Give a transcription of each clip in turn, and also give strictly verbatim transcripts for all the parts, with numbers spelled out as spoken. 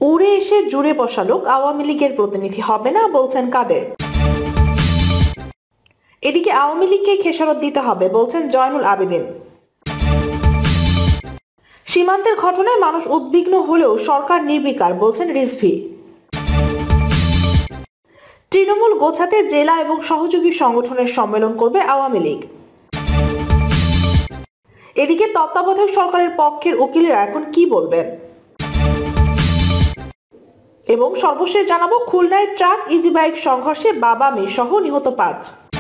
উড়ে এসে জুড়ে বসা লোক আওয়ামী লীগের প্রতিনিধি হবে না বলছেন কাদের। এদিকে আওয়ামী লীগকে খেসারত দিতে হবে বলছেন জয়নুল আবেদিন। সীমান্তের ঘটনায় মানুষ উদ্বিগ্ন হলেও সরকার নির্বিকার বলছেন রিজভী। তৃণমূল গোছাতে জেলা এবং সহযোগী সংগঠনের সম্মেলন করবে আওয়ামী লীগ। এদিকে তত্ত্বাবধায়ক সরকারের পক্ষের উকিলেরা এখন কি বলবেন, এবং সর্বশেষ জানাবো খুলনায় ট্রাক ইজি বাইক সংঘর্ষে বাবা মেয়ে সহ নিহত পাঁচ।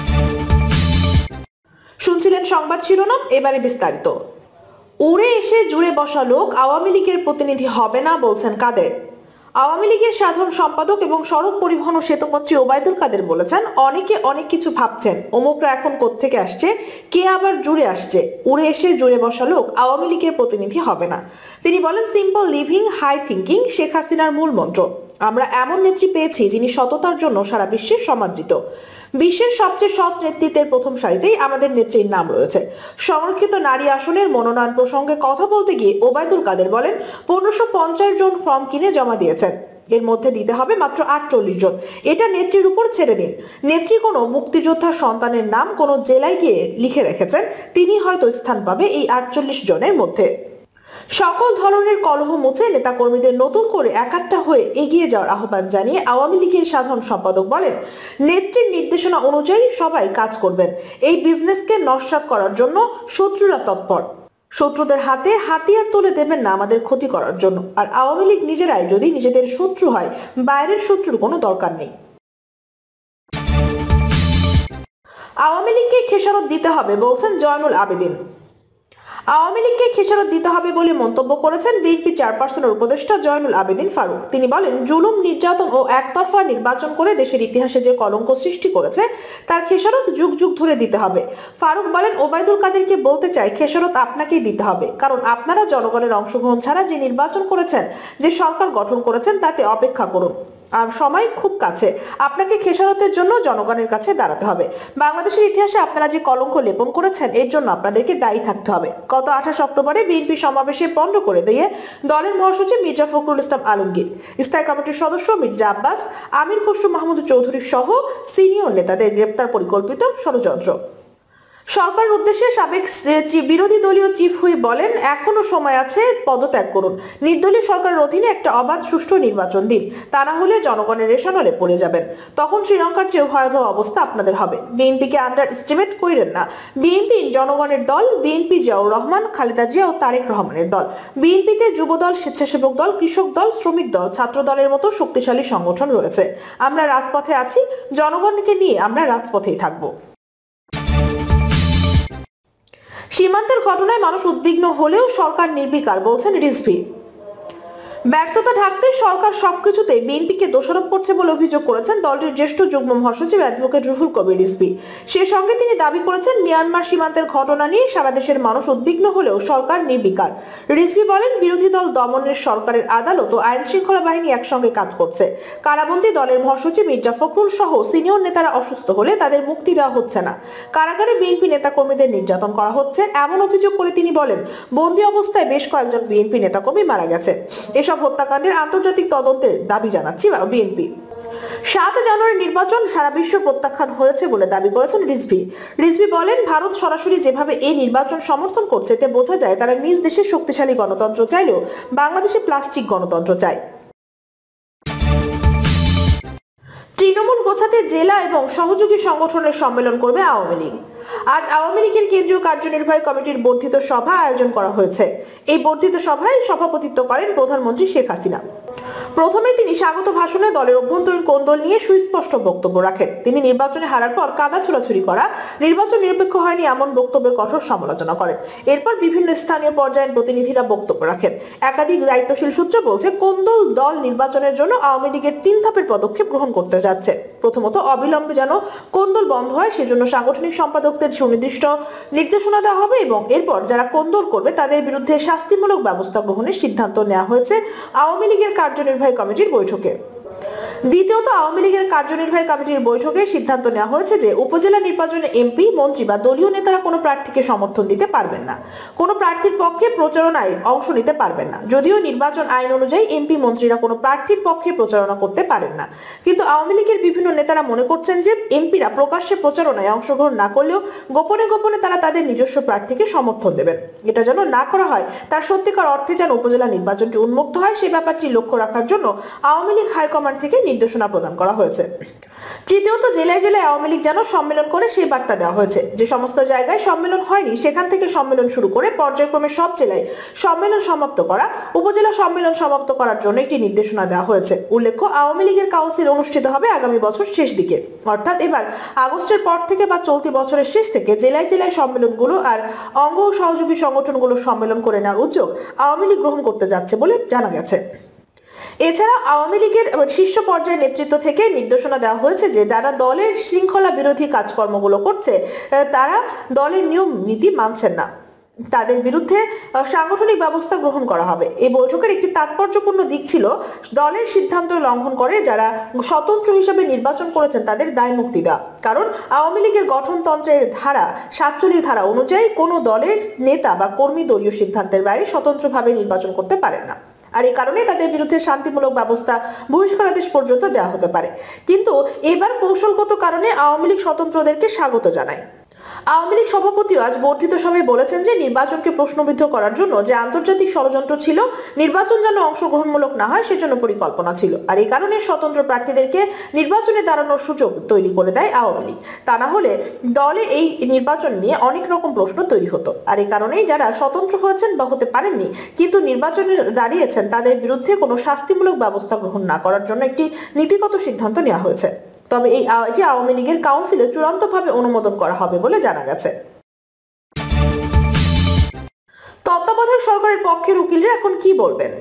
শুনছিলেন সংবাদ শিরোনাম, এবারে বিস্তারিত। উড়ে এসে জুড়ে বসা লোক আওয়ামী লীগের প্রতিনিধি হবে না বলছেন কাদের। আওয়ামী লীগের সাধারণ সম্পাদক এবং সড়ক পরিবহন ও সেতুমন্ত্রী ওবায়দুল কাদের বলেছেন, অনেকে অনেক কিছু ভাবছেন, অমুকরা এখন কোত্থেকে আসছে, কে আবার জুড়ে আসছে। উড়ে এসে জুড়ে বসা লোক আওয়ামী লীগের প্রতিনিধি হবে না। তিনি বলেন, simple living high thinking Sheikh হাসিনার মূল মন্ত্র। আমরা এমন নেত্রী পেয়েছি যিনি সততার জন্য সারা বিশ্বে সমাদৃত। বিশ্বের সবচেয়ে সৎ নেতৃত্বের প্রথম সারিতেই আমাদের নেত্রীর নাম রয়েছে। সংরক্ষিত নারী আসনের মনোনয়ন প্রসঙ্গে কথা বলতে গিয়ে ওবায়দুল কাদের বলেন, পনেরোশো পঞ্চাশ জন ফর্ম কিনে জমা দিয়েছেন, এর মধ্যে দিতে হবে মাত্র আটচল্লিশ জন। এটা নেত্রীর উপর ছেড়ে দিন। নেত্রী কোনো মুক্তিযোদ্ধার সন্তানের নাম কোনো জেলায় গিয়ে লিখে রেখেছেন, তিনি হয়তো স্থান পাবে এই আটচল্লিশ জনের মধ্যে। সকল ধরনের কলহ মুছে নেতাকর্মীদের নতুন করে একাত্তা হয়ে এগিয়ে যাওয়ার আহ্বান জানিয়ে আওয়ামী লীগের সাধারণ সম্পাদক বলেন, নেত্রীর নির্দেশনা অনুযায়ী সবাই কাজ করবেন। এই বিজনেসকে নস্যাৎ করার জন্য শত্রুরা তৎপর। শত্রুদের হাতে হাতিয়ার তুলে দেবেন না আমাদের ক্ষতি করার জন্য। আর আওয়ামী লীগ নিজেরাই যদি নিজেদের শত্রু হয়, বাইরের শত্রুর কোনো দরকার নেই। আওয়ামী লীগকে খেসারত দিতে হবে বলছেন জয়নুল আবেদিন। আওয়ামী লীগকে খেসারত দিতে হবে বলে মন্তব্য করেছেন বিএনপি চেয়ারপারসনের উপদেষ্টা জয়নুল আবেদিন ফারুক। তিনি বলেন, জুলুম, নির্যাতন ও একতরফা নির্বাচন করে দেশের ইতিহাসে যে কলঙ্ক সৃষ্টি করেছে তার খেসারত যুগ যুগ ধরে দিতে হবে। ফারুক বলেন, ওবায়দুল কাদেরকে বলতে চাই, খেসারত আপনাকেই দিতে হবে, কারণ আপনারা জনগণের অংশগ্রহণ ছাড়া যে নির্বাচন করেছেন, যে সরকার গঠন করেছেন, তাতে অপেক্ষা করুন। আর সময় খুব কাছে, আপনাকে খেসারতের জন্য জনগণের কাছে দাঁড়াতে হবে। বাংলাদেশের ইতিহাসে আপনারা যে কলঙ্ক লেপন করেছেন, এর জন্য আপনাদেরকে দায়ী থাকতে হবে। গত আঠাশ অক্টোবরে বিএনপি সমাবেশে পণ্ড করে দিয়ে দলের মহাসচিব মির্জা ফখরুল ইসলাম আলমগীর, স্থায়ী কমিটির সদস্য মির্জা আব্বাস, আমির খসরু মাহমুদ চৌধুরী সহ সিনিয়র নেতাদের গ্রেপ্তার পরিকল্পিত ষড়যন্ত্র। সরকারের উদ্দেশ্যে সাবেক বিরোধী দলীয় চিফ হুইপ বলেন, এখনো সময় আছে, পদত্যাগ করুন। নির্দলীয় সরকারের অধীনে একটা অবাধ সুষ্ঠু নির্বাচন দিন, তা না হলে জনগণের রেশনলে পড়ে যাবেন। তখন শ্রীলঙ্কার চেয়ে ভয়াবহ অবস্থা আপনাদের হবে। বিএনপিকে আন্ডার এস্টিমেট কইরেন না। বিএনপি জনগণের দল। বিএনপি জিয়াউর রহমান, খালেদা জিয়া ও তারেক রহমানের দল। বিএনপিতে যুব দল, স্বেচ্ছাসেবক দল, কৃষক দল, শ্রমিক দল, ছাত্র দলের মতো শক্তিশালী সংগঠন রয়েছে। আমরা রাজপথে আছি, জনগণকে নিয়ে আমরা রাজপথেই থাকবো। সীমান্তের ঘটনায় মানুষ উদ্বিগ্ন হলেও সরকার নির্বিকার বলছেন রিজভী। ব্যর্থতা ঢাকতে সরকার সবকিছুতে বিএনপিকে দোষারোপ করছে বলে অভিযোগ করেছেন দলটির জ্যেষ্ঠ যুগ্ম মহাসচিব অ্যাডভোকেট রুহুল কবির রিজভী। সে সঙ্গে তিনি দাবি করেছেন, মিয়ানমার সীমান্তের ঘটনা নিয়ে সারা দেশের মানুষ উদ্বিগ্ন হলেও সরকার নির্বিকার। রিজভী বলেন, বিরোধী দল দমনের সরকারের আদালত ও আইন শৃঙ্খলা বাহিনী একসঙ্গে কাজ করছে। কারাবন্দী দলের মহাসচিব মির্জা ফখরুল সহ সিনিয়র নেতারা অসুস্থ হলে তাদের মুক্তি দেওয়া হচ্ছে না। কারাগারে বিএনপি নেতাকর্মীদের নির্যাতন করা হচ্ছে এমন অভিযোগ করে তিনি বলেন, বন্দী অবস্থায় বেশ কয়েকজন বিএনপি নেতাকর্মী মারা গেছে। এসব হত্যাকাণ্ডের আন্তর্জাতিক তদন্তের দাবি জানাচ্ছি বিএনপি। সাত জানুয়ারি নির্বাচন সারা বিশ্ব প্রত্যাখ্যান হয়েছে বলে দাবি করেছেন রিজভী। রিজভী বলেন, ভারত সরাসরি যেভাবে এই নির্বাচন সমর্থন করছে, এতে বোঝা যায় তারা নিজ দেশের শক্তিশালী গণতন্ত্র চাইলেও বাংলাদেশে প্লাস্টিক গণতন্ত্র চায়। তৃণমূল গোছাতে জেলা এবং সহযোগী সংগঠনের সম্মেলন করবে আওয়ামী লীগ। আজ আওয়ামী লীগের কেন্দ্রীয় কার্যনির্বাহী কমিটির বর্ধিত সভা আয়োজন করা হয়েছে। এই বর্ধিত সভায় সভাপতিত্ব করেন প্রধানমন্ত্রী শেখ হাসিনা। প্রথমে তিনি স্বাগত ভাষণে দলের অভ্যন্তরীণ কোন্দল নিয়ে সুস্পষ্ট বক্তব্য রাখেন। তিনি নির্বাচনে হারার পর কাদা ছোড়াছুড়ি করা, নির্বাচন নিরপেক্ষ হয়নি এমন বক্তব্যের কঠোর সমালোচনা করেন। এরপর বিভিন্ন স্থানীয় পর্যায়ের প্রতিনিধিরা বক্তব্য রাখেন। একাধিক দায়িত্বশীল সূত্র বলছে, কোন্দল দল নির্বাচনের জন্য আওয়ামী লীগের তিন ধাপের পদক্ষেপ গ্রহণ করতে যাচ্ছে। প্রথমত, অবিলম্বে যেন কোন্দল বন্ধ হয় সেজন্য সাংগঠনিক সম্পাদকদের সুনির্দিষ্ট নির্দেশনা দেওয়া হবে এবং এরপর যারা কোন্দল করবে তাদের বিরুদ্ধে শাস্তিমূলক ব্যবস্থা গ্রহণের সিদ্ধান্ত নেওয়া হয়েছে আওয়ামী লীগের কার্যনির্বাহী কমিটির বৈঠকে। দ্বিতীয়ত, আওয়ামী লীগের কার্যনির্বাহী কমিটির বৈঠকে সিদ্ধান্ত নেওয়া হয়েছে যে উপজেলা নির্বাচনে এমপি, মন্ত্রী বা দলীয় নেতারা কোনো প্রার্থীকে সমর্থন দিতে পারবেন না, কোনো প্রার্থীর পক্ষে প্রচারণায় অংশ নিতে পারবেন না। যদিও নির্বাচন আইন অনুযায়ী এমপি, মন্ত্রীরা কোনো প্রার্থীর পক্ষে প্রচারণা করতে পারেন না, কিন্তু আওয়ামী লীগের বিভিন্ন নেতারা মনে করছেন যে এমপিরা প্রকাশ্যে প্রচারণায় অংশগ্রহণ না করলেও গোপনে গোপনে তারা তাদের নিজস্ব প্রার্থীকে সমর্থন দেবেন। এটা যেন না করা হয়, তার সত্যিকার অর্থে যেন উপজেলা নির্বাচনটি উন্মুক্ত হয়, সেই ব্যাপারটি লক্ষ্য রাখার জন্য আওয়ামী লীগ হাইকমান্ড থেকে নির্দেশনা প্রদান করা হয়েছে। তৃতীয়ত, জেলায় জেলায় আওয়ামী লীগ যেন সম্মেলন করে সেই বার্তা দেওয়া হয়েছে যে সমস্ত জায়গায় সম্মেলন হয়নি সেখান থেকে সম্মেলন শুরু করে পর্যায়ক্রমে সব জেলায় সম্মেলন সমাপ্ত করা, উপজেলা সম্মেলন সমাপ্ত করার জন্য একটি নির্দেশনা দেওয়া হয়েছে। উল্লেখ্য, আওয়ামী লীগের কাউন্সিল অনুষ্ঠিত হবে আগামী বছর শেষ দিকে, অর্থাৎ এবার আগস্টের পর থেকে বা চলতি বছরের শেষ থেকে জেলায় জেলায় সম্মেলনগুলো আর অঙ্গ ও সহযোগী সংগঠনগুলো সম্মেলন করে নেওয়ার উদ্যোগ আওয়ামী লীগ গ্রহণ করতে যাচ্ছে বলে জানা গেছে। এছাড়া আওয়ামী লীগের শীর্ষ পর্যায়ের নেতৃত্ব থেকে নির্দেশনা দেওয়া হয়েছে যে যারা দলের শৃঙ্খলা বিরোধী কাজকর্মগুলো করছে, তারা দলের নিয়ম নীতি মানছেন না, তাদের বিরুদ্ধে সাংগঠনিক ব্যবস্থা গ্রহণ করা হবে। এই বৈঠকের একটি তাৎপর্যপূর্ণ দিক ছিল দলের সিদ্ধান্ত লঙ্ঘন করে যারা স্বতন্ত্র হিসেবে নির্বাচন করেছেন তাদের দায় মুক্তি দেওয়া। কারণ আওয়ামী লীগের গঠনতন্ত্রের ধারা সাতচল্লিশ ধারা অনুযায়ী কোনো দলের নেতা বা কর্মী দলীয় সিদ্ধান্তের বাইরে স্বতন্ত্রভাবে নির্বাচন করতে পারেন না, আর এই কারণে তাদের বিরুদ্ধে শান্তিমূলক ব্যবস্থা বহিষ্কারাদেশ পর্যন্ত দেওয়া হতে পারে। কিন্তু এবার কৌশলগত কারণে আওয়ামী লীগ স্বতন্ত্রদেরকে স্বাগত জানায়। আওয়ামী লীগ সভাপতিও আজ বর্ধিত সভায় বলেছেন যে নির্বাচনকে প্রশ্নবিদ্ধ করার জন্য যে আন্তর্জাতিক ষড়যন্ত্র ছিল, নির্বাচন যেন অংশগ্রহণমূলক না হয় সেজন্য পরিকল্পনা ছিল, আর এই কারণে স্বতন্ত্র প্রার্থীদেরকে নির্বাচনে দাঁড়ানোর সুযোগ তৈরি করে দেয় আওয়ামী লীগ। তা না হলে দলে এই নির্বাচন নিয়ে অনেক রকম প্রশ্ন তৈরি হতো, আর এই কারণেই যারা স্বতন্ত্র হয়েছেন বা হতে পারেননি কিন্তু নির্বাচনে দাঁড়িয়েছেন তাদের বিরুদ্ধে কোনো শাস্তিমূলক ব্যবস্থা গ্রহণ না করার জন্য একটি নীতিগত সিদ্ধান্ত নেওয়া হয়েছে। তবে এই এটি আওয়ামী লীগের কাউন্সিলে চূড়ান্তভাবে অনুমোদন করা হবে বলে জানা গেছে। তত্ত্বাবধায়ক সরকারের পক্ষের উকিলরা এখন কি বলবেন?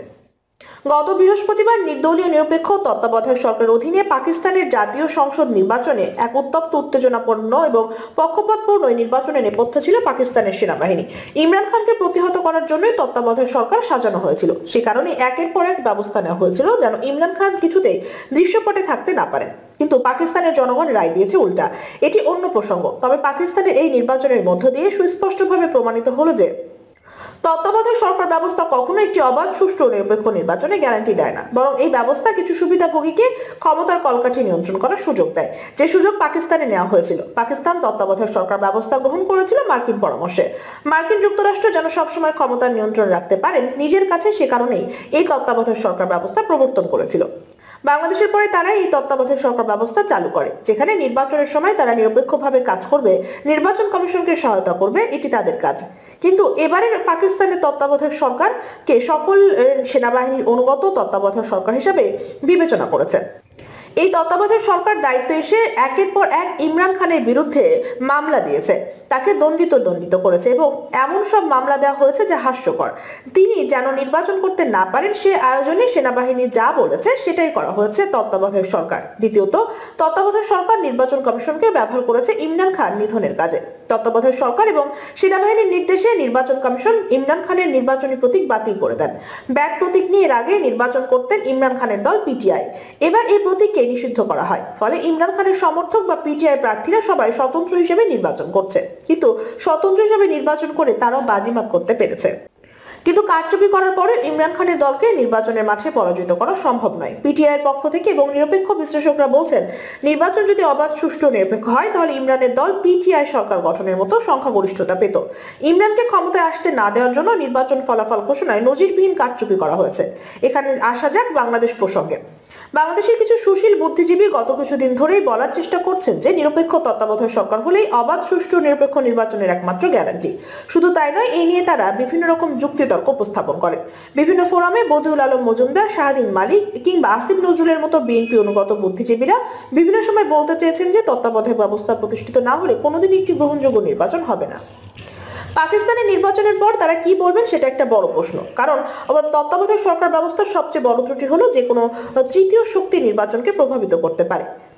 গত বৃহস্পতিবার নির্দলীয় নিরপেক্ষ তত্ত্বাবধায়ক সরকারের অধীনে পাকিস্তানের জাতীয় সংসদ নির্বাচনে এক উত্তপ্ত উত্তেজনাপূর্ণ এবং পক্ষপাতপূর্ণ নির্বাচনের নেপথ্য ছিল পাকিস্তানের সেনাবাহিনী। ইমরান খানকে প্রতিহত করার জন্যই তত্ত্বাবধায়ক সরকার সাজানো হয়েছিল। সে কারণে একের পর এক ব্যবস্থা নেওয়া হয়েছিল যেন ইমরান খান কিছুতেই দৃশ্যপটে থাকতে না পারেন। কিন্তু পাকিস্তানের জনগণ রায় দিয়েছে উল্টা। এটি অন্য প্রসঙ্গ। তবে পাকিস্তানের এই নির্বাচনের মধ্য দিয়ে সুস্পষ্টভাবে প্রমাণিত হলো যে তত্ত্বাবধায়ক সরকার ব্যবস্থা কখনো একটি অবাধ, সুষ্ঠু ও নিরপেক্ষ নির্বাচনে গ্যারান্টি দেয় না, বরং এই ব্যবস্থা কিছু সুবিধাভোগীকে ক্ষমতার কলকাঠি নিয়ন্ত্রণ করার সুযোগ দেয়, যে সুযোগ পাকিস্তানে নেওয়া হয়েছিল। পাকিস্তান তত্ত্বাবধায়ক সরকার ব্যবস্থা গ্রহণ করেছিল মার্কিন পরামর্শে। মার্কিন যুক্তরাষ্ট্র যেন সবসময় ক্ষমতার নিয়ন্ত্রণ রাখতে পারেন নিজের কাছে, সে কারণেই এই তত্ত্বাবধায়ক সরকার ব্যবস্থা প্রবর্তন করেছিল। বাংলাদেশের পরে তারা এই তত্ত্বাবধায়ক সরকার ব্যবস্থা চালু করে, যেখানে নির্বাচনের সময় তারা নিরপেক্ষভাবে কাজ করবে, নির্বাচন কমিশনকে সহায়তা করবে, এটি তাদের কাজ। কিন্তু এবারের পাকিস্তানের তত্ত্বাবধায়ক সরকারকে সকল সেনাবাহিনীর অনুগত তত্ত্বাবধায়ক সরকার হিসেবে বিবেচনা করেছে। এই তত্ত্বাবধায়ক সরকার দায়িত্ব এসে একের পর এক ইমরান খানের বিরুদ্ধে মামলা দিয়েছে, তাকে দণ্ডিত দণ্ডিত করেছে এবং এমন সব মামলা দেওয়া হয়েছে যা হাস্যকর। তিনি যেন নির্বাচন করতে না পারেন সে আয়োজনে সেনাবাহিনী যা বলেছে সেটাই করা হয়েছে তত্ত্বাবধায়ক সরকার। দ্বিতীয়ত, তত্ত্বাবধায়ক সরকার নির্বাচন কমিশনকে ব্যবহার করেছে ইমরান খান নিধনের কাজে। তত্ত্বাবধায়ক সরকার এবং সেনাবাহিনীর নির্দেশে নির্বাচন কমিশন ইমরান খানের নির্বাচনী প্রতীক বাতিল করে দেন। ব্যাগ প্রতীক নিয়ে এর আগে নির্বাচন করতেন ইমরান খানের দল পিটিআই। এবার এই প্রতীককে নিষিদ্ধ করা হয়। ফলে ইমরান খানের সমর্থক বা পিটিআই প্রার্থীরা সবাই স্বতন্ত্র হিসেবে নির্বাচন করছে, কিন্তু স্বতন্ত্র হিসেবে নির্বাচন করে তারাও বাজিমাত করতে পেরেছে। কিন্তু কারচুপি করার পরে ইমরান খানের দলকে নির্বাচনের মাঠে পরাজিত করা সম্ভব নয়। পিটিআই এর পক্ষ থেকে এবং নিরপেক্ষ বিশ্লেষকরা বলছেন, নির্বাচন যদি অবাধ, সুষ্ঠু ও নিরপেক্ষ হয় তাহলে ইমরানের দল পিটিআই সরকার গঠনের মতো সংখ্যাগরিষ্ঠতা পেত। ইমরানকে ক্ষমতায় আসতে না দেওয়ার জন্য নির্বাচন ফলাফল ঘোষণায় নজিরবিহীন কারচুপি করা হয়েছে। এখানে আসা যাক বাংলাদেশ প্রসঙ্গে। বাংলাদেশের কিছু সুশীল বুদ্ধিজীবী গত কিছুদিন ধরেই বলার চেষ্টা করছেন যে নিরপেক্ষ তত্ত্বাবধায়ক সরকার হলেই অবাধ, সুষ্ঠু নিরপেক্ষ নির্বাচনের একমাত্র গ্যারান্টি। শুধু তাই নয়, এই নিয়ে তারা বিভিন্ন রকম যুক্তিতর্ক উপস্থাপন করেন। বিভিন্ন ফোরামে বদিউল আলম মজুমদার, শাহদিন মালিক কিংবা আসিফ নজরুলের মতো বিএনপি অনুগত বুদ্ধিজীবীরা বিভিন্ন সময় বলতে চেয়েছেন যে তত্ত্বাবধায়ক ব্যবস্থা প্রতিষ্ঠিত না হলে কোনোদিন একটি গ্রহণযোগ্য নির্বাচন হবে না। পাকিস্তানের নির্বাচনের পর তারা কি বলবেন সেটা একটা বড় প্রশ্ন। কারণ তত্ত্বাবধায়ক সরকার ব্যবস্থার সবচেয়ে বড় ত্রুটি হলো যে কোনো তৃতীয় শক্তি নির্বাচনকে প্রভাবিত করতে পারে।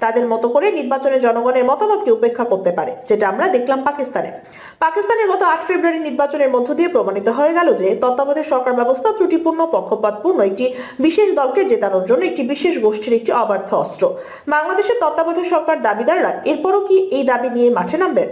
তাদের মতো করে নির্বাচনে জনগণের মতামতকে উপেক্ষা করতে পারে, যেটা আমরা দেখলাম পাকিস্তানে। পাকিস্তানের গত আট ফেব্রুয়ারি নির্বাচনের মধ্য দিয়ে প্রমাণিত হয়ে গেল যে তত্ত্বাবধায়ক সরকার ব্যবস্থা ত্রুটিপূর্ণ, পক্ষপাতপূর্ণ একটি বিশেষ দলকে জেতানোর জন্য একটি বিশেষ গোষ্ঠীর একটি অবাধ্য অস্ত্র। বাংলাদেশের তত্ত্বাবধায়ক সরকার দাবিদাররা এরপরও কি এই দাবি নিয়ে মাঠে নামবেন?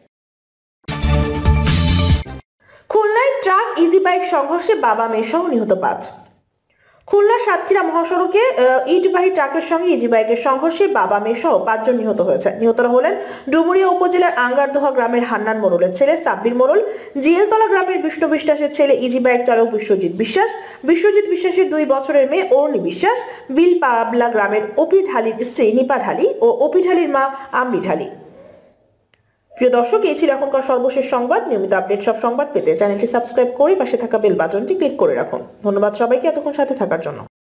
খুলনায় ট্রাক ইজি বাইক সংঘর্ষে বাবা মেয়ে সহ নিহত পাঁচ। খুলনা সাতক্ষীরা মহাসড়কে ইটবাহী ট্রাকের সঙ্গে ইজি বাইকের সংঘর্ষে বাবা মেয়ে সহ পাঁচজন নিহত হয়েছে। নিহতরা হলেন ডুমুরিয়া উপজেলার আঙ্গারদোহা গ্রামের হান্নান মোড়লের ছেলে সাব্বির মোড়ল, জিয়েলতলা গ্রামের বিষ্ণু বিশ্বাসের ছেলে ইজি বাইক চালক বিশ্বজিৎ বিশ্বাস, বিশ্বজিৎ বিশ্বাসের দুই বছরের মেয়ে অর্ণি বিশ্বাস, বিল পাবলা গ্রামের অপি ঢালির স্ত্রী নিপা ঢালি ও অপি ঢালির মা আমরি ঢালি। প্রিয় দর্শক, এই ছিল এখনকার সর্বশেষ সংবাদ। নিয়মিত আপডেট সব সংবাদ পেতে চ্যানেলটি সাবস্ক্রাইব করে পাশে থাকা বেল বাটনটি ক্লিক করে রাখুন। ধন্যবাদ সবাইকে এতক্ষণ সাথে থাকার জন্য।